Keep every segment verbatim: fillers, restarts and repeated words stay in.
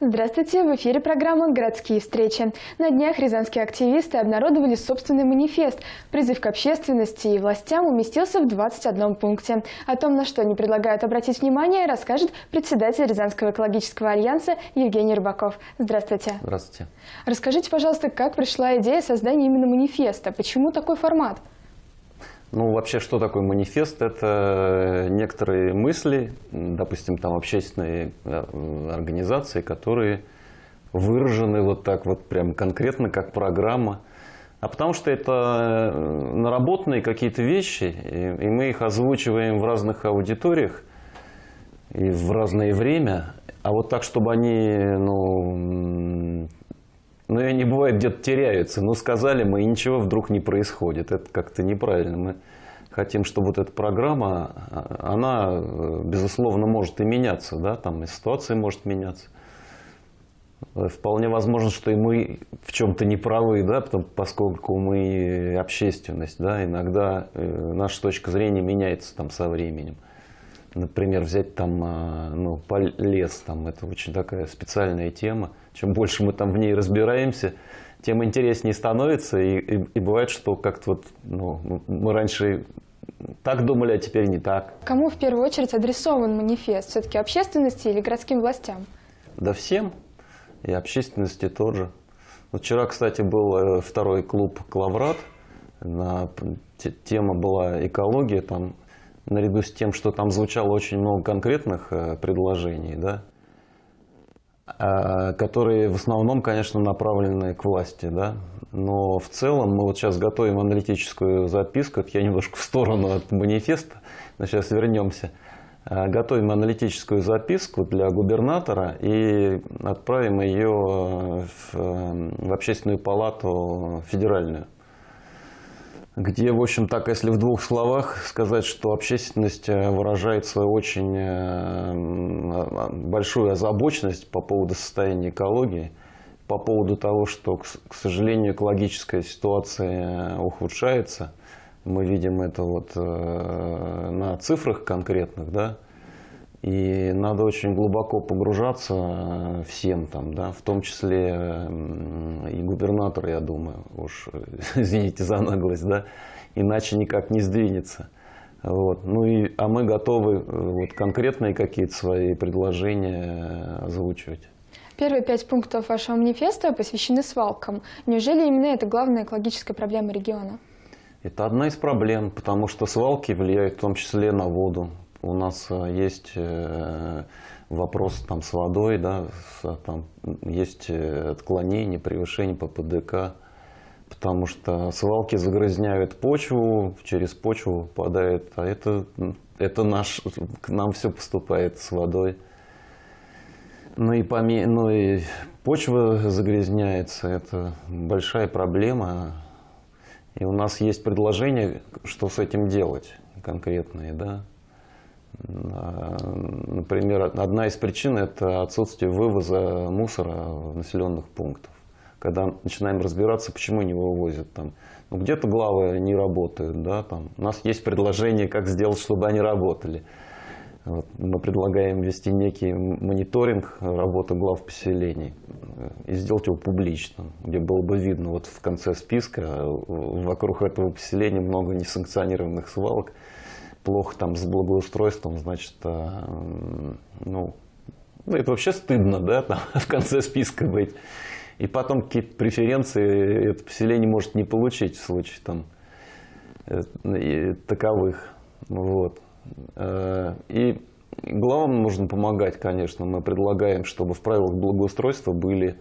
Здравствуйте! В эфире программа «Городские встречи». На днях рязанские активисты обнародовали собственный манифест. Призыв к общественности и властям уместился в двадцати одном пункте. О том, на что они предлагают обратить внимание, расскажет председатель Рязанского экологического альянса Евгений Рыбаков. Здравствуйте! Здравствуйте! Расскажите, пожалуйста, как пришла идея создания именно манифеста? Почему такой формат? Ну, вообще, что такое манифест? Это некоторые мысли, допустим, там общественные организации, которые выражены вот так вот прям конкретно, как программа. А потому что это наработанные какие-то вещи, и, и мы их озвучиваем в разных аудиториях и в разное время. А вот так, чтобы они, ну... Ну, и они, бывает, где-то теряются. Ну, сказали мы, и ничего вдруг не происходит. Это как-то неправильно. Мы хотим, чтобы вот эта программа, она, безусловно, может и меняться, да, там и ситуация может меняться. Вполне возможно, что и мы в чем-то не правы, да, потому, поскольку мы общественность, да, иногда наша точка зрения меняется там со временем. Например, взять там, ну, лес, там, это очень такая специальная тема. Чем больше мы там в ней разбираемся, тем интереснее становится. И, и, и бывает, что как-то вот, ну, мы раньше так думали, а теперь не так. Кому в первую очередь адресован манифест? Все-таки общественности или городским властям? Да всем. И общественности тоже. Вот вчера, кстати, был второй клуб «Клаврат». На, тема была экология. Там, наряду с тем, что там звучало очень много конкретных предложений, да, которые в основном, конечно, направлены к власти, да. Но в целом мы вот сейчас готовим аналитическую записку, это я немножко в сторону от манифеста, но сейчас вернемся. Готовим аналитическую записку для губернатора и отправим ее в, в Общественную палату федеральную, где, в общем, так, если в двух словах сказать, что общественность выражает свою очень большую озабоченность по поводу состояния экологии, по поводу того, что, к сожалению, экологическая ситуация ухудшается. Мы видим это вот на цифрах конкретных, да, и надо очень глубоко погружаться всем там, да, в том числе и губернатор, я думаю, уж извините за наглость, да, иначе никак не сдвинется. Вот. Ну и, а мы готовы вот конкретные какие-то свои предложения озвучивать. Первые пять пунктов вашего манифеста посвящены свалкам. Неужели именно это главная экологическая проблема региона? Это одна из проблем, потому что свалки влияют в том числе на воду. У нас есть вопрос там с водой, да, там есть отклонение, превышение по Пэ Дэ Ка, потому что свалки загрязняют почву, через почву попадает, а это, это наш, к нам все поступает с водой. Ну и, поме... ну и почва загрязняется, это большая проблема. И у нас есть предложение, что с этим делать конкретные, да. Например, одна из причин – это отсутствие вывоза мусора в населенных пунктах. Когда начинаем разбираться, почему не вывозят там. Ну, где-то главы не работают, да, там. У нас есть предложение, как сделать, чтобы они работали. Вот. Мы предлагаем ввести некий мониторинг работы глав поселений и сделать его публичным, где было бы видно вот в конце списка вокруг этого поселения много несанкционированных свалок, плохо там с благоустройством, значит, ну, это вообще стыдно, да, там в конце списка быть. И потом какие-то преференции это поселение может не получить в случае там таковых, вот. И главам нужно помогать, конечно. Мы предлагаем, чтобы в правилах благоустройства были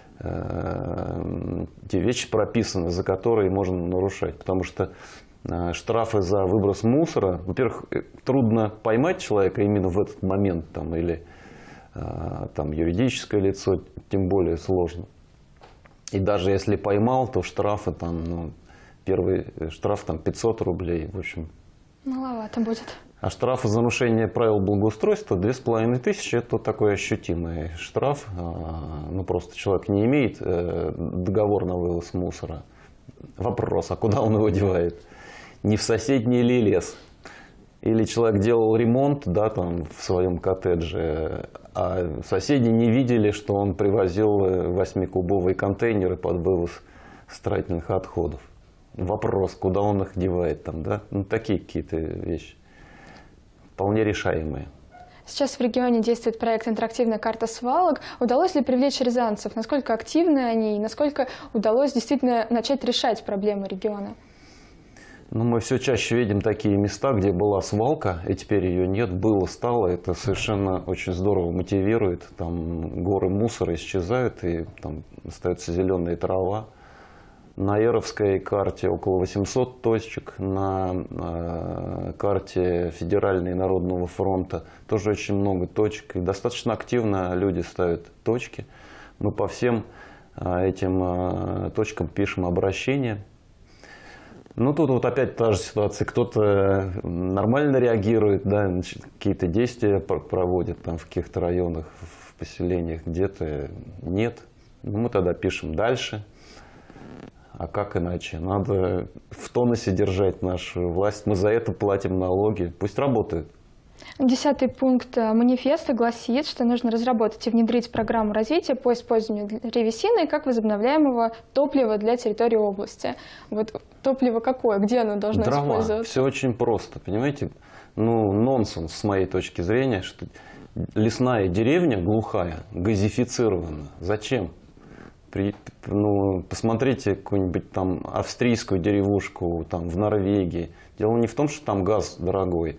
э, те вещи прописаны, за которые можно нарушать. Потому что э, штрафы за выброс мусора, во-первых, трудно поймать человека именно в этот момент, там, или э, там, юридическое лицо, тем более сложно. И даже если поймал, то штрафы там, ну, первый штраф там пятьсот рублей, в общем. Маловато будет. А штрафы за нарушение правил благоустройства две с половиной тысячи – это такой ощутимый штраф. Ну, просто человек не имеет договор на вывоз мусора. Вопрос, а куда он его девает? Не в соседний ли лес? Или человек делал ремонт, да, там, в своем коттедже, а соседи не видели, что он привозил восьмикубовые контейнеры под вывоз строительных отходов. Вопрос, куда он их девает там, да? Ну, такие какие-то вещи. Вполне решаемые. Сейчас в регионе действует проект «Интерактивная карта свалок». Удалось ли привлечь рязанцев? Насколько активны они? И насколько удалось действительно начать решать проблемы региона? Ну, мы все чаще видим такие места, где была свалка, и теперь ее нет. Было, стало. Это совершенно очень здорово мотивирует. Там горы мусора исчезают, и там остается зеленая трава. На Яровской карте около восьмисот точек, на э, карте Федеральной Народного фронта тоже очень много точек. И достаточно активно люди ставят точки. Мы по всем э, этим э, точкам пишем обращения. Ну, тут вот опять та же ситуация. Кто-то нормально реагирует, да, какие-то действия проводит там в каких-то районах, в поселениях, где-то нет. Ну, мы тогда пишем дальше. А как иначе? Надо в тонусе держать нашу власть. Мы за это платим налоги. Пусть работают. Десятый пункт манифеста гласит, что нужно разработать и внедрить программу развития по использованию древесины как возобновляемого топлива для территории области. Вот топливо какое? Где оно должно Дрова. использоваться? Все очень просто, понимаете? Ну, нонсенс с моей точки зрения, что лесная деревня глухая, газифицирована. Зачем? При, ну, посмотрите какую-нибудь там австрийскую деревушку там, в Норвегии. Дело не в том, что там газ дорогой,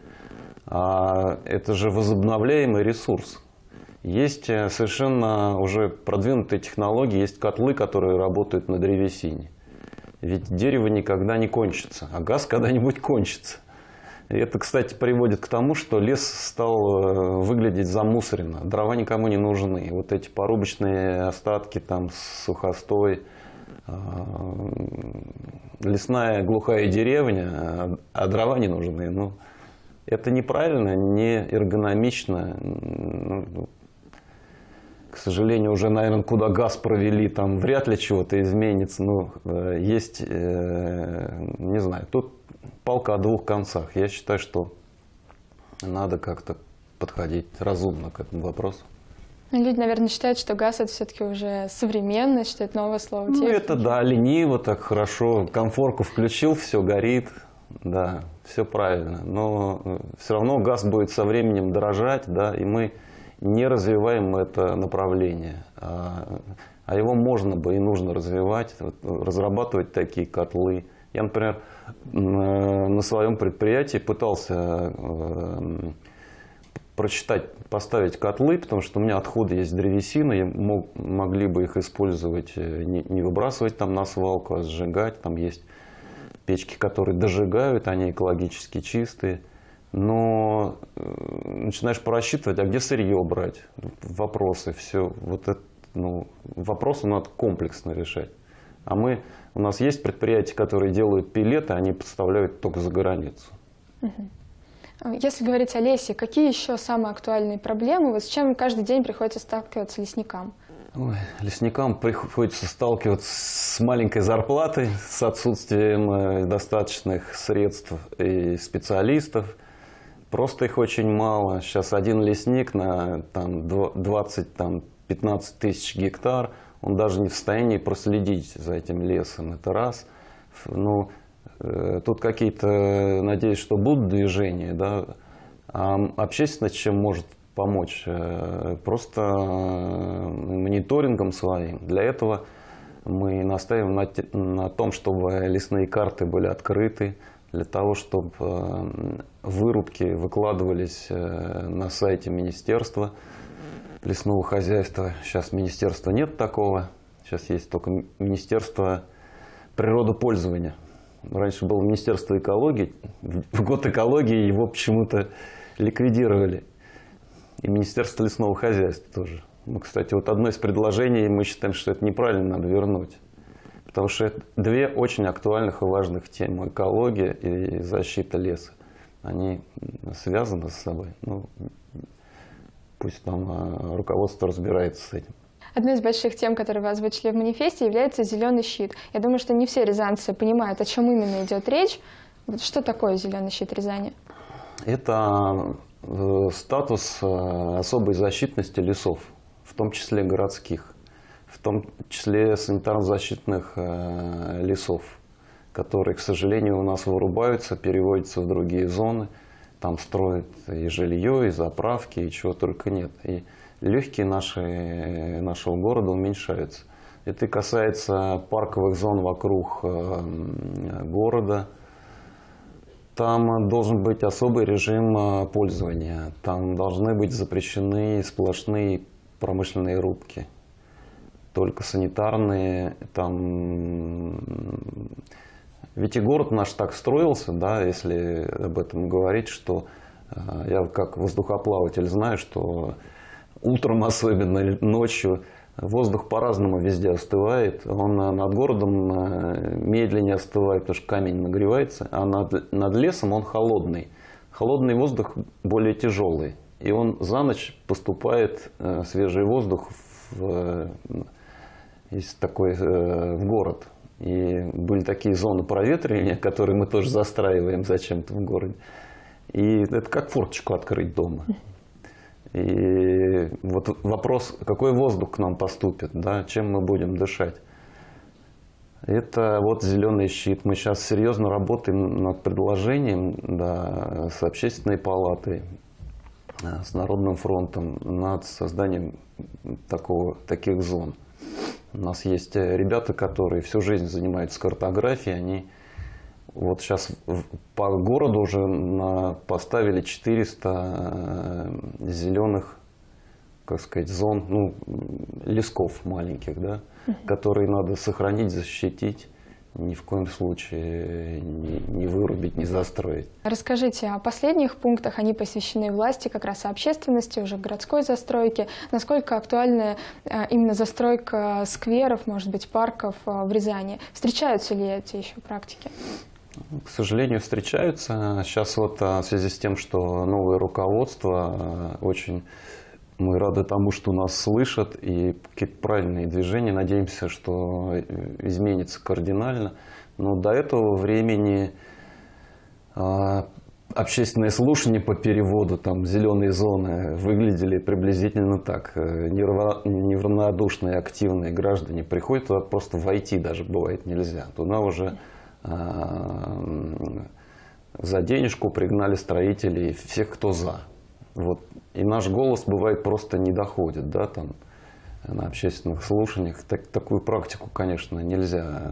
а это же возобновляемый ресурс. Есть совершенно уже продвинутые технологии, есть котлы, которые работают на древесине. Ведь дерево никогда не кончится, а газ когда-нибудь кончится. И это, кстати, приводит к тому, что лес стал выглядеть замусоренно. Дрова никому не нужны. Вот эти порубочные остатки, там, сухостой, лесная глухая деревня, а дрова не нужны. Ну, это неправильно, не эргономично. Ну, к сожалению, уже, наверное, куда газ провели, там вряд ли чего-то изменится. Но есть, не знаю, тут палка о двух концах. Я считаю, что надо как-то подходить разумно к этому вопросу. Люди, наверное, считают, что газ это все-таки уже современно, что это новое слово. Ну, это да, лениво, так хорошо. Комфорку включил, все горит. Да, все правильно. Но все равно газ будет со временем дорожать, да, и мы не развиваем это направление. А, а его можно бы и нужно развивать, разрабатывать такие котлы. Я, например, на своем предприятии пытался прочитать, поставить котлы, потому что у меня отходы есть древесина, и мог, могли бы их использовать, не, не выбрасывать там на свалку, а сжигать. Там есть печки, которые дожигают, они экологически чистые. Но начинаешь просчитывать, а где сырье брать? Вопросы, все. Вот это, ну, вопросы надо комплексно решать. А мы, у нас есть предприятия, которые делают пелеты, они поставляют только за границу. Если говорить о лесе, какие еще самые актуальные проблемы? Вот с чем каждый день приходится сталкиваться лесникам? Ой, лесникам приходится сталкиваться с маленькой зарплатой, с отсутствием достаточных средств и специалистов. Просто их очень мало. Сейчас один лесник на двадцать-пятнадцать тысяч гектар, он даже не в состоянии проследить за этим лесом. Это раз. Ну, тут какие-то, надеюсь, что будут движения, да. А общественность чем может помочь? Просто мониторингом своим. Для этого мы настаиваем на, на том, чтобы лесные карты были открыты, для того, чтобы вырубки выкладывались на сайте Министерства лесного хозяйства. Сейчас министерства нет такого. Сейчас есть только Министерство природопользования. Раньше было Министерство экологии. В год экологии его почему-то ликвидировали. И Министерство лесного хозяйства тоже. Ну, кстати, вот одно из предложений, мы считаем, что это неправильно, надо вернуть. Потому что это две очень актуальных и важных темы. Экология и защита леса. Они связаны с собой. Ну, пусть там руководство разбирается с этим. Одной из больших тем, которые вы озвучили в манифесте, является зеленый щит. Я думаю, что не все рязанцы понимают, о чем именно идет речь. Вот что такое зеленый щит Рязани? Это статус особой защитности лесов, в том числе городских, в том числе санитарно-защитных лесов, которые, к сожалению, у нас вырубаются, переводятся в другие зоны. Там строят и жилье, и заправки, и чего только нет. И легкие наши, нашего города уменьшаются. Это касается парковых зон вокруг города. Там должен быть особый режим пользования. Там должны быть запрещены сплошные промышленные рубки. Только санитарные. Там... Ведь и город наш так строился, да, если об этом говорить, что я как воздухоплаватель знаю, что утром особенно, ночью воздух по-разному везде остывает. Он над городом медленнее остывает, потому что камень нагревается, а над, над лесом он холодный. Холодный воздух более тяжелый. И он за ночь поступает, свежий воздух, в, есть такой, в город. И были такие зоны проветривания, которые мы тоже застраиваем зачем-то в городе. И это как форточку открыть дома. И вот вопрос, какой воздух к нам поступит, да, чем мы будем дышать. Это вот зеленый щит. Мы сейчас серьезно работаем над предложением, да, с общественной палатой, с Народным фронтом, над созданием такого, таких зон. У нас есть ребята, которые всю жизнь занимаются картографией, они вот сейчас по городу уже на, поставили четыреста зеленых, как сказать, зон, ну, лесков маленьких, да, uh-huh. которые надо сохранить, защитить, ни в коем случае не, не вырубить, не застроить. Расскажите о последних пунктах, они посвящены власти, как раз о общественности, уже городской застройке. Насколько актуальна именно застройка скверов, может быть, парков в Рязани? Встречаются ли эти еще практики? К сожалению, встречаются. Сейчас вот в связи с тем, что новое руководство, очень мы рады тому, что нас слышат, и какие-то правильные движения. Надеемся, что изменится кардинально. Но до этого времени общественные слушания по переводу, там, зеленые зоны выглядели приблизительно так. Неравнодушные, активные граждане приходят туда, просто войти даже бывает нельзя. Туда уже за денежку пригнали строителей, всех, кто за. Вот. И наш голос бывает просто не доходит, да, там, на общественных слушаниях. Так, такую практику, конечно, нельзя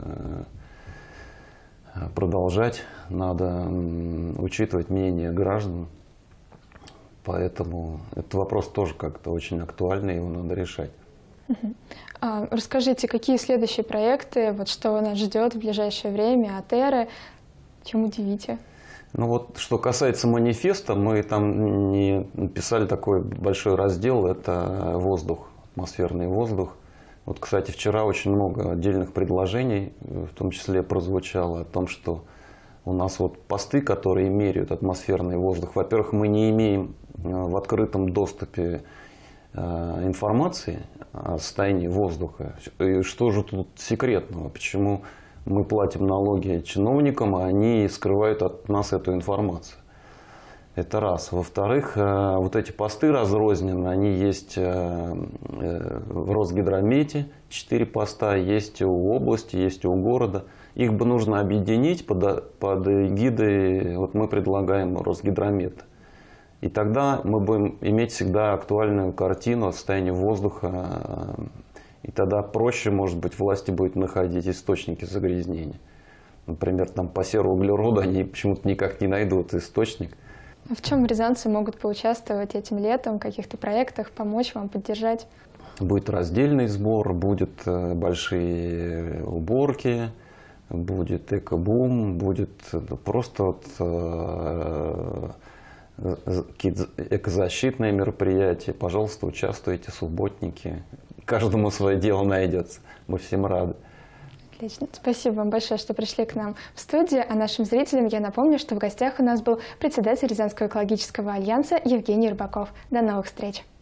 продолжать. Надо учитывать мнение граждан. Поэтому этот вопрос тоже как-то очень актуальный, его надо решать. А, расскажите, какие следующие проекты, вот что нас ждет в ближайшее время от Эры, чем удивите? Ну вот, что касается манифеста, мы там не написали такой большой раздел, это воздух, атмосферный воздух. Вот, кстати, вчера очень много отдельных предложений, в том числе прозвучало о том, что у нас вот посты, которые меряют атмосферный воздух. Во-первых, мы не имеем в открытом доступе информации о состоянии воздуха. И что же тут секретного? Почему мы платим налоги чиновникам, а они скрывают от нас эту информацию? Это раз. Во-вторых, вот эти посты разрознены, они есть в Росгидромете, четыре поста, есть у области, есть у города. Их бы нужно объединить под, под эгидой, вот мы предлагаем Росгидромет. И тогда мы будем иметь всегда актуальную картину о состоянии воздуха. И тогда проще, может быть, власти будет находить источники загрязнения. Например, там по сероуглероду они почему-то никак не найдут источник. В чем рязанцы могут поучаствовать этим летом, в каких-то проектах, помочь вам, поддержать? Будет раздельный сбор, будут большие уборки, будет экобум, будет просто вот, какие-то экозащитные мероприятия. Пожалуйста, участвуйте, субботники. Каждому свое дело найдется. Мы всем рады. Отлично. Спасибо вам большое, что пришли к нам в студию. А нашим зрителям я напомню, что в гостях у нас был председатель Рязанского экологического альянса Евгений Рыбаков. До новых встреч!